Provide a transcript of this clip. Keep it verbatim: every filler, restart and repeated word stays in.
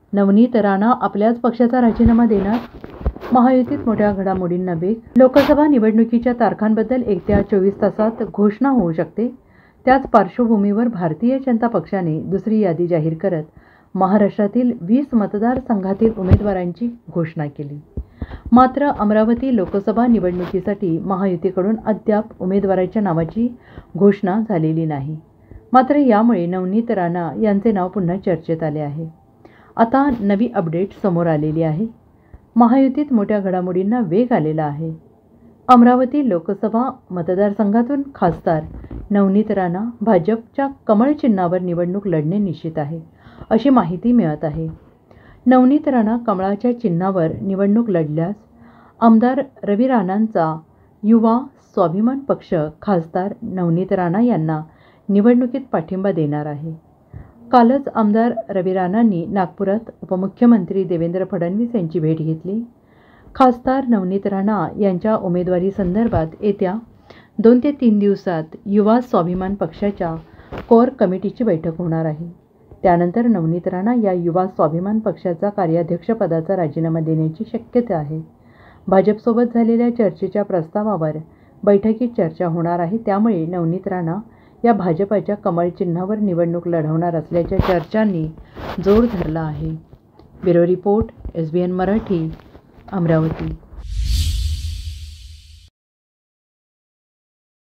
नवनीत राणा आपल्याच पक्षाचा राजीनामा देणार? महायुतीत मोठ्या घडामोडींना वेग. लोकसभा निवडणुकीच्या तारखांबद्दल येत्या चोवीस तासात घोषणा होऊ शकते. त्याच पार्श्वभूमीवर भारतीय जनता पक्षाने दुसरी यादी जाहीर करत महाराष्ट्रातील वीस मतदारसंघातील उमेदवारांची घोषणा केली. मात्र अमरावती लोकसभा निवडणुकीसाठी महायुतीकडून अद्याप उमेदवाराच्या नावाची घोषणा झालेली नाही. मात्र यामुळे नवनीत राणा यांचे नाव पुन्हा चर्चेत आले आहे. आता नवी अपडेट समोर आलेली आहे. महायुतीत मोठ्या घडामोडींना वेग आलेला आहे. अमरावती लोकसभा मतदारसंघातून खासदार नवनीत राणा भाजपच्या कमळ चिन्हावर निवडणूक लढणे निश्चित आहे, अशी माहिती मिळत आहे. नवनीत राणा कमळाच्या चिन्हावर निवडणूक लढल्यास आमदार रवी राणांचा युवा स्वाभिमान पक्ष खासदार नवनीत राणा यांना निवडणुकीत पाठिंबा देणार आहे. कालच आमदार रवी राणांनी नागपुरात उपमुख्यमंत्री देवेंद्र फडणवीस यांची भेट घेतली. खासदार नवनीत राणा यांच्या उमेदवारी संदर्भात येत्या दोन ते तीन दिवसात युवा स्वाभिमान पक्षाच्या कोर कमिटीची बैठक होणार आहे. त्यानंतर नवनीत राणा या युवा स्वाभिमान पक्षाचा कार्याध्यक्षपदाचा राजीनामा देण्याची शक्यता आहे. भाजपसोबत झालेल्या चर्चेच्या प्रस्तावावर बैठकीत चर्चा होणार आहे. त्यामुळे नवनीत राणा या भाजपाच्या कमळ चिन्हावर निवडणूक लढवणार असल्याच्या चर्चांनी जोर धरला आहे. Bureau report, S B N Marathi, Amravati.